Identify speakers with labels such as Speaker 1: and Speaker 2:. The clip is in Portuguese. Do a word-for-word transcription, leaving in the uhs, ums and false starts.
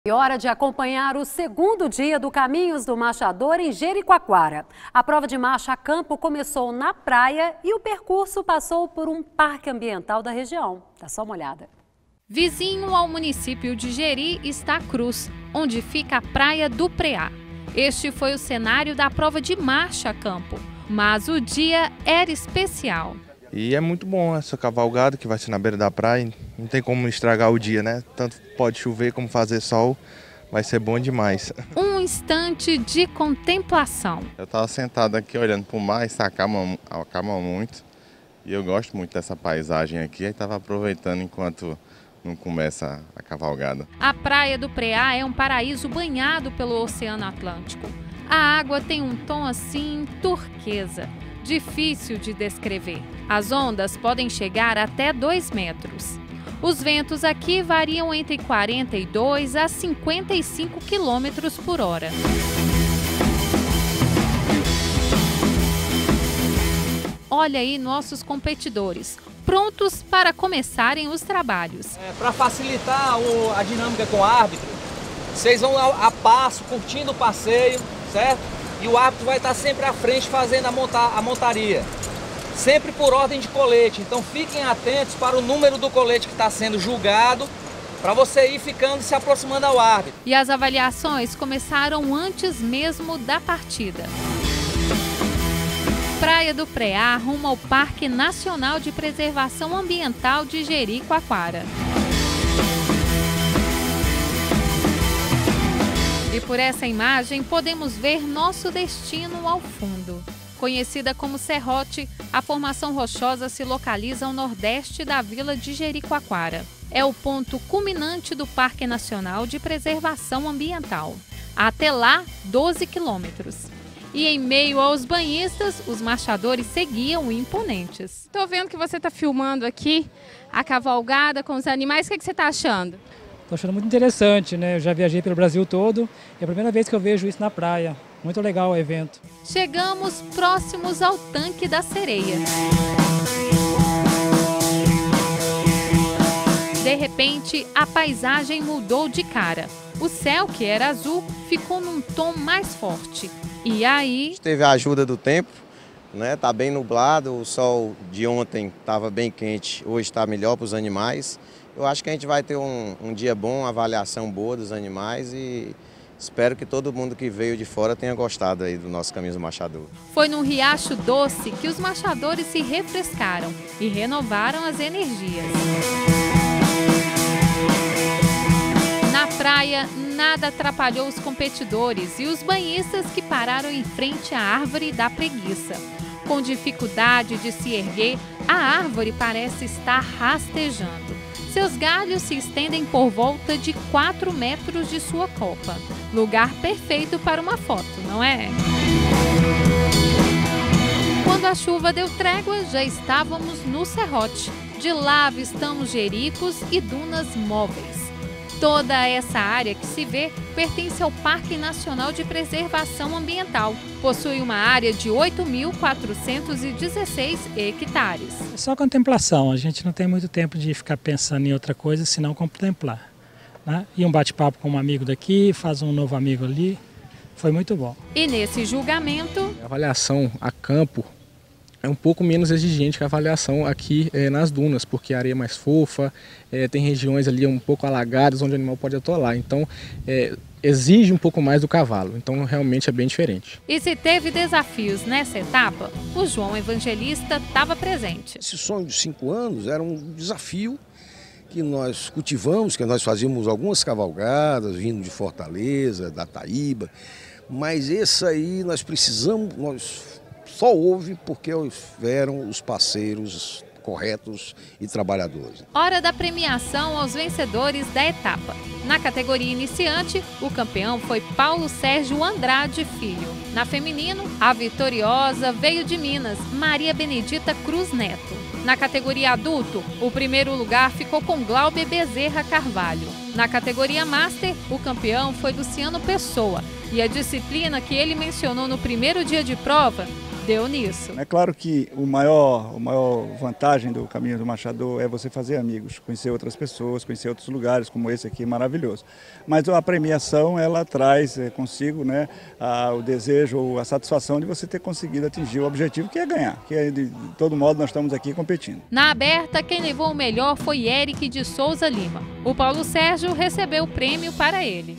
Speaker 1: E hora de acompanhar o segundo dia do Caminhos do Marchador em Jericoacoara. A prova de marcha a campo começou na praia e o percurso passou por um parque ambiental da região. Dá só uma olhada.
Speaker 2: Vizinho ao município de Jeri está a Cruz, onde fica a Praia do Preá. Este foi o cenário da prova de marcha a campo, mas o dia era especial.
Speaker 3: E é muito bom essa cavalgada que vai ser na beira da praia, não tem como estragar o dia, né? Tanto pode chover como fazer sol, vai ser bom demais.
Speaker 2: Um instante de contemplação.
Speaker 4: Eu estava sentado aqui olhando para o mar, isso acalma, acalma muito. E eu gosto muito dessa paisagem aqui, aí estava aproveitando enquanto não começa a cavalgada.
Speaker 2: A Praia do Preá é um paraíso banhado pelo Oceano Atlântico. A água tem um tom assim turquesa, difícil de descrever. As ondas podem chegar até dois metros. Os ventos aqui variam entre quarenta e dois a cinquenta e cinco quilômetros por hora. Olha aí nossos competidores, prontos para começarem os trabalhos.
Speaker 5: É, para facilitar o, a dinâmica com o árbitro, vocês vão a, a passo, curtindo o passeio, certo? E o árbitro vai estar sempre à frente fazendo a, monta a montaria. Sempre por ordem de colete, então fiquem atentos para o número do colete que está sendo julgado, para você ir ficando se aproximando ao árbitro.
Speaker 2: E as avaliações começaram antes mesmo da partida. Praia do Preá rumo ao Parque Nacional de Preservação Ambiental de Jericoacoara. E por essa imagem podemos ver nosso destino ao fundo. Conhecida como Serrote, a formação rochosa se localiza ao nordeste da vila de Jericoacoara. É o ponto culminante do Parque Nacional de Preservação Ambiental. Até lá, doze quilômetros. E em meio aos banhistas, os marchadores seguiam imponentes.
Speaker 6: Estou vendo que você está filmando aqui a cavalgada com os animais. O que, é que você está achando?
Speaker 7: Estou achando muito interessante, né? Eu já viajei pelo Brasil todo. É a primeira vez que eu vejo isso na praia. Muito legal o evento.
Speaker 2: Chegamos próximos ao Tanque da Sereia. De repente, a paisagem mudou de cara. O céu, que era azul, ficou num tom mais forte. E aí...
Speaker 8: Teve a ajuda do tempo, né? Tá bem nublado, o sol de ontem estava bem quente, hoje está melhor para os animais. Eu acho que a gente vai ter um, um dia bom, uma avaliação boa dos animais e espero que todo mundo que veio de fora tenha gostado aí do nosso Caminhos do Marchador.
Speaker 2: Foi no Riacho Doce que os marchadores se refrescaram e renovaram as energias. Na praia, nada atrapalhou os competidores e os banhistas que pararam em frente à árvore da preguiça. Com dificuldade de se erguer, a árvore parece estar rastejando. Seus galhos se estendem por volta de quatro metros de sua copa. Lugar perfeito para uma foto, não é? Quando a chuva deu trégua, já estávamos no Serrote. De lá avistamos jericos e dunas móveis. Toda essa área que se vê pertence ao Parque Nacional de Preservação Ambiental. Possui uma área de oito mil quatrocentos e dezesseis hectares.
Speaker 7: É só contemplação, a gente não tem muito tempo de ficar pensando em outra coisa senão contemplar, né? E um bate-papo com um amigo daqui, faz um novo amigo ali, foi muito bom.
Speaker 2: E nesse julgamento...
Speaker 3: A avaliação a campo é um pouco menos exigente que a avaliação aqui é, nas dunas, porque a areia é mais fofa, é, tem regiões ali um pouco alagadas onde o animal pode atolar, então é, exige um pouco mais do cavalo, então realmente é bem diferente.
Speaker 2: E se teve desafios nessa etapa, o João Evangelista estava presente.
Speaker 9: Esse sonho de cinco anos era um desafio que nós cultivamos, que nós fazíamos algumas cavalgadas vindo de Fortaleza, da Taíba, mas esse aí nós precisamos... Nós só houve porque houveram os parceiros corretos e trabalhadores.
Speaker 2: Hora da premiação aos vencedores da etapa. Na categoria iniciante, o campeão foi Paulo Sérgio Andrade Filho. Na feminino, a vitoriosa veio de Minas, Maria Benedita Cruz Neto. Na categoria adulto, o primeiro lugar ficou com Glauber Bezerra Carvalho. Na categoria Master, o campeão foi Luciano Pessoa. E a disciplina que ele mencionou no primeiro dia de prova deu nisso.
Speaker 10: É claro que o maior, o maior vantagem do Caminho do Machador é você fazer amigos, conhecer outras pessoas, conhecer outros lugares, como esse aqui, maravilhoso. Mas a premiação, ela traz consigo, né, a, o desejo, a satisfação de você ter conseguido atingir o objetivo, que é ganhar, que é, de, de todo modo nós estamos aqui competindo.
Speaker 2: Na aberta, quem levou o melhor foi Eric de Souza Lima. O Paulo Sérgio recebeu o prêmio para ele.